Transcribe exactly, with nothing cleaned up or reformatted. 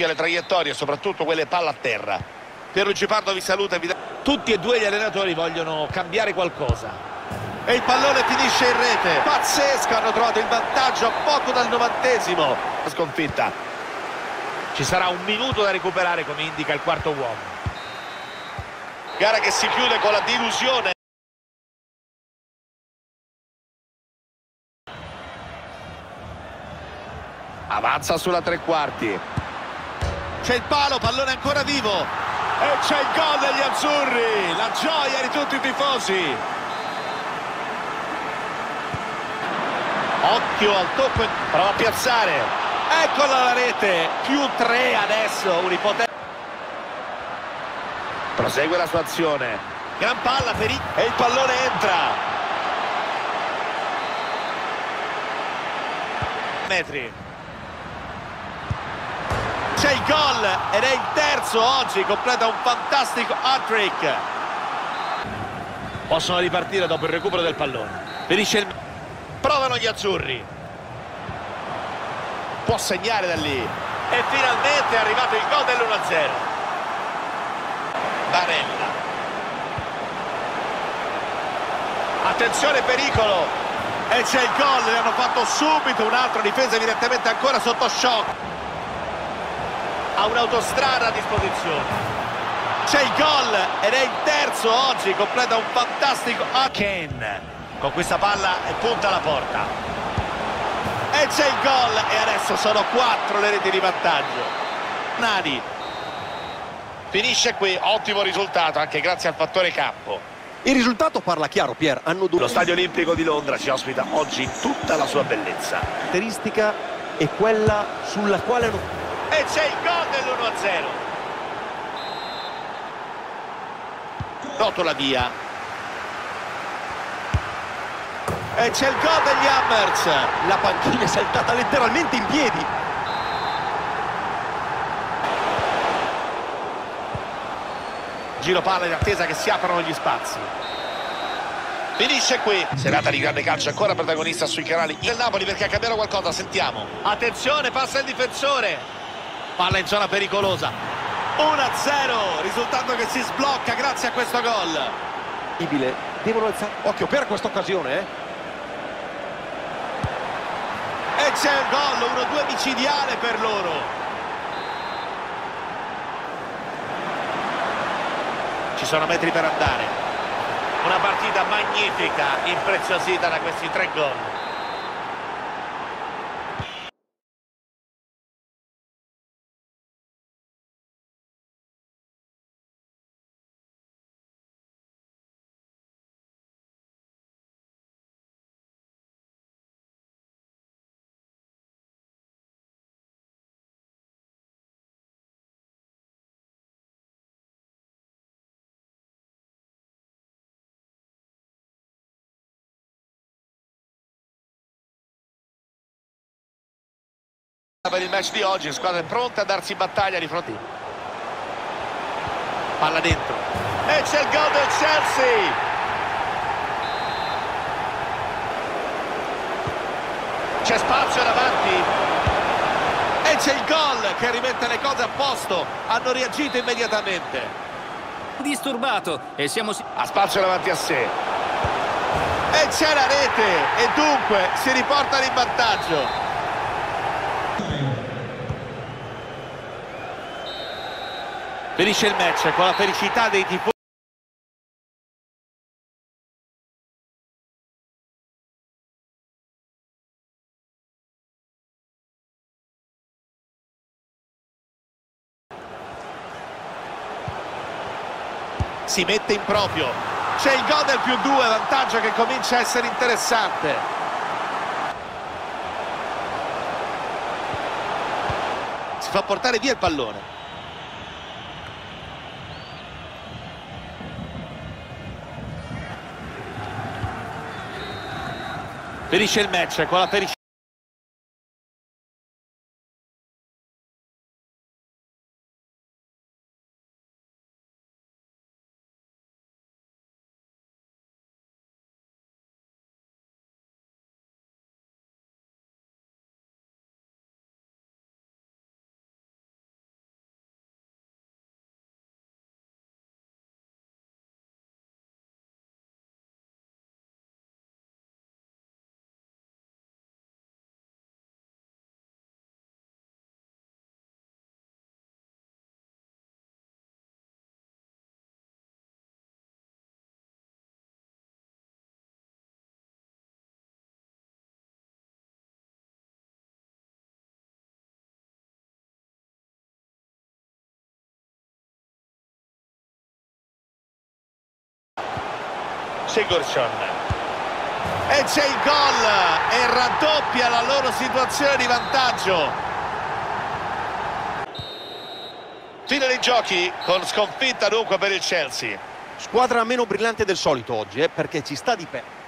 soffia le traiettorie, soprattutto quelle palla a terra. Pierluigi Pardo vi saluta e vi dà... Tutti e due gli allenatori vogliono cambiare qualcosa. E il pallone finisce in rete. Pazzesco, hanno trovato il vantaggio a poco dal novantesimo. Sconfitta. Ci sarà un minuto da recuperare, come indica il quarto uomo. Gara che si chiude con la delusione. Avanza sulla tre quarti. C'è il palo, pallone ancora vivo. E c'è il gol degli azzurri. La gioia di tutti i tifosi. Occhio al tocco. Prova a piazzare. Eccola la rete. Più tre adesso. Un'ipotesi. Prosegue la sua azione. Gran palla per i... E il pallone entra. Metri. C'è il gol ed è il terzo oggi, completa un fantastico hat-trick. Possono ripartire dopo il recupero del pallone. Finisce il... Provano gli azzurri. Può segnare da lì. E finalmente è arrivato il gol dell'uno a zero. Barella. Attenzione, pericolo. E c'è il gol, ne hanno fatto subito un altro, difesa evidentemente ancora sotto shock. Ha un'autostrada a disposizione. C'è il gol ed è il terzo oggi, completa un fantastico Kane. Con questa palla e punta alla porta. E c'è il gol e adesso sono quattro le reti di vantaggio. Nani. Finisce qui, ottimo risultato anche grazie al fattore campo. Il risultato parla chiaro, Pier. Hanno due... Lo Stadio Olimpico di Londra ci ospita oggi in tutta la sua bellezza. Caratteristica è quella sulla quale... Non... E c'è il gol dell'uno a zero. Rotola via. E c'è il gol degli Hammers. La panchina è saltata letteralmente in piedi. Giro palla in attesa che si aprano gli spazi. Finisce qui. Serata di grande calcio, ancora protagonista sui canali del Napoli perché ha cambiato qualcosa, sentiamo. Attenzione, passa il difensore. Palla in zona pericolosa. uno a zero, risultato che si sblocca grazie a questo gol. Devono alzare... Occhio per questa occasione, eh. E c'è il gol, uno due micidiale per loro. Ci sono metri per andare. Una partita magnifica, impreziosita da questi tre gol. Per il match di oggi, squadra pronta a darsi battaglia di fronte. Palla dentro. E c'è il gol del Chelsea. C'è spazio davanti. E c'è il gol che rimette le cose a posto. Hanno reagito immediatamente. Disturbato e siamo... Ha spazio davanti a sé. E c'è la rete. E dunque si riportano in vantaggio. Finisce il match con la felicità dei tifosi. Si mette in proprio. C'è il gol del più due, vantaggio che comincia a essere interessante. Si fa portare via il pallone. Finisce il match con la felicità. Sigurdsson. E c'è il gol e raddoppia la loro situazione di vantaggio. Fine dei giochi con sconfitta dunque per il Chelsea. Squadra meno brillante del solito oggi, eh, perché ci sta di pe...